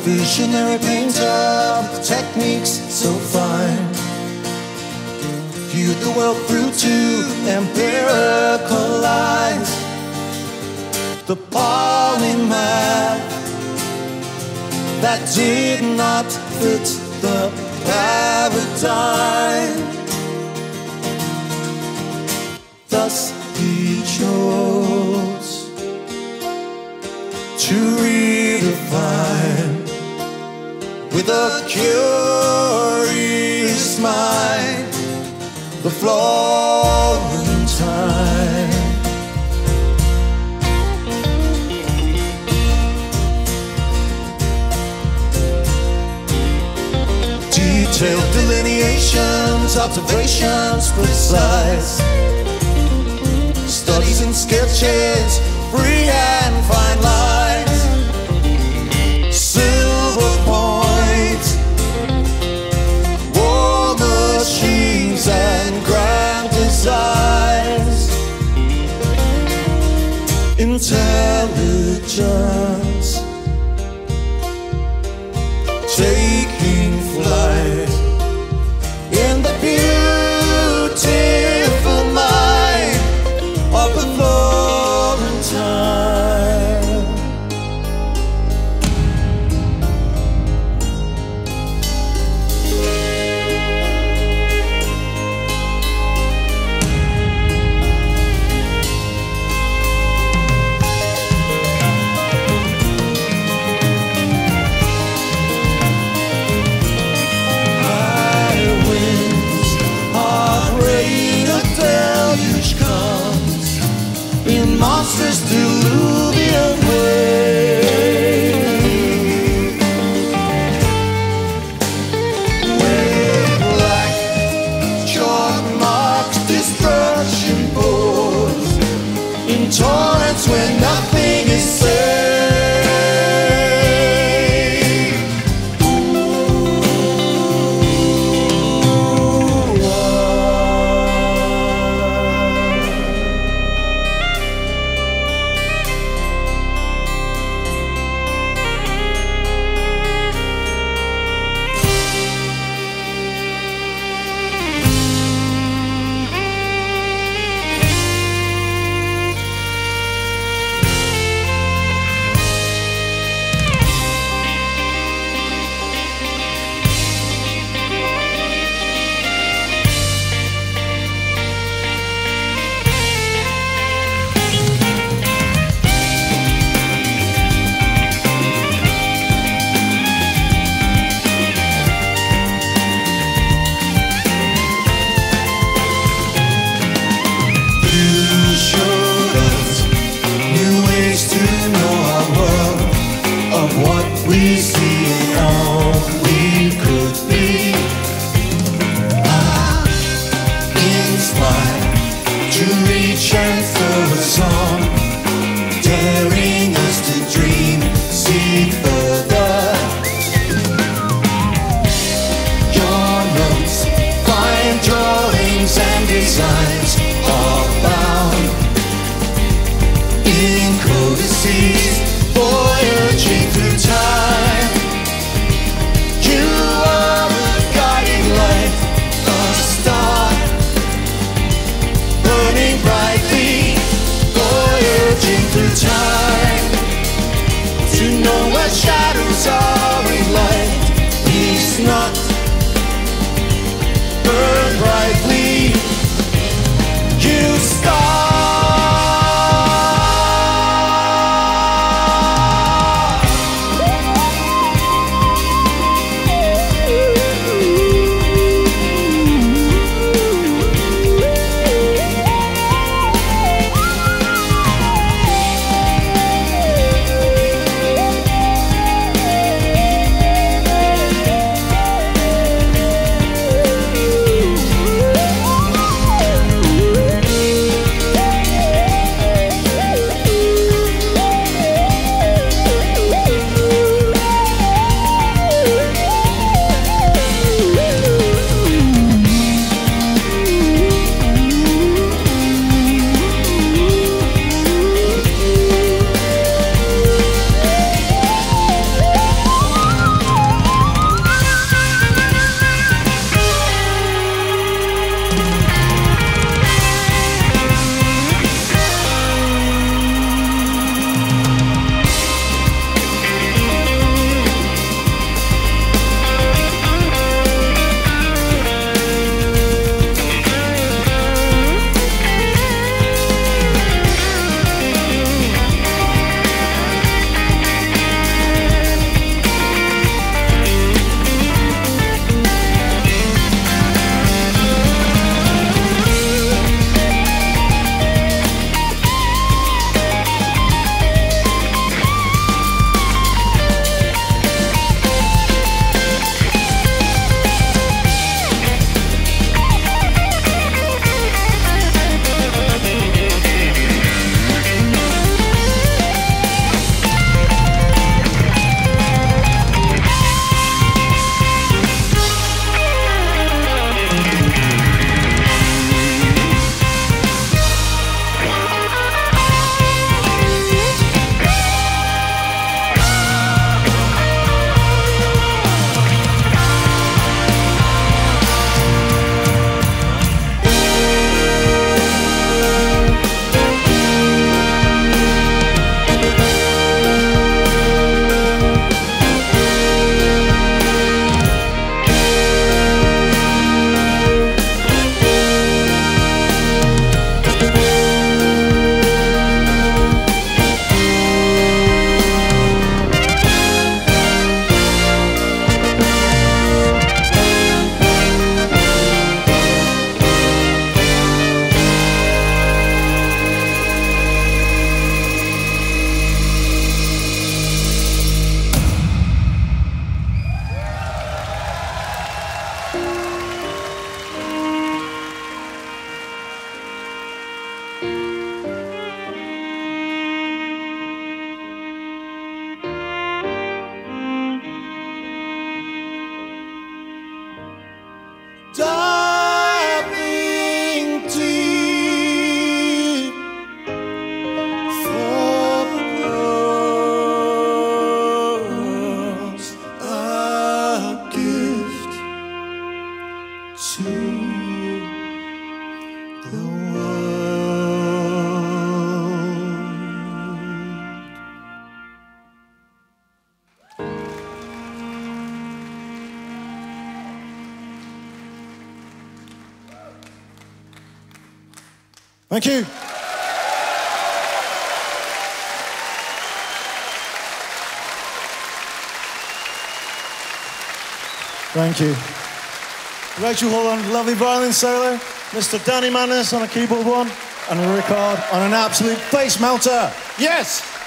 visionary painter with techniques so fine, viewed the world through two empirical lines. The polymath that did not fit the paradigm. Thus he chose to redefine with a curious mind the Florentine. Detailed delineations, observations precise, studies and sketches, free and fine lines, silver points, war machines and grand designs, intelligence taking flight in the beautiful mind of the Florentine. High winds, Aubrey, a deluge comes in monstrous diluvian wave, with black chalk marks destruction pours in torrents where nothing is safe. We see and all we could be, inspired to reach and throw a song, daring us to dream, see further. Your notes, fine drawings and designs are bound in codices, voyaging through time. You are the guiding light, a star burning brightly, voyaging through time. To know where shadows are in light, he's not burn brightly. You star. Thank you. Thank you. Rachel Hall on lovely violin solo, Mr. Danny Manis on a keyboard one, and Rickard on an absolute face melter. Yes!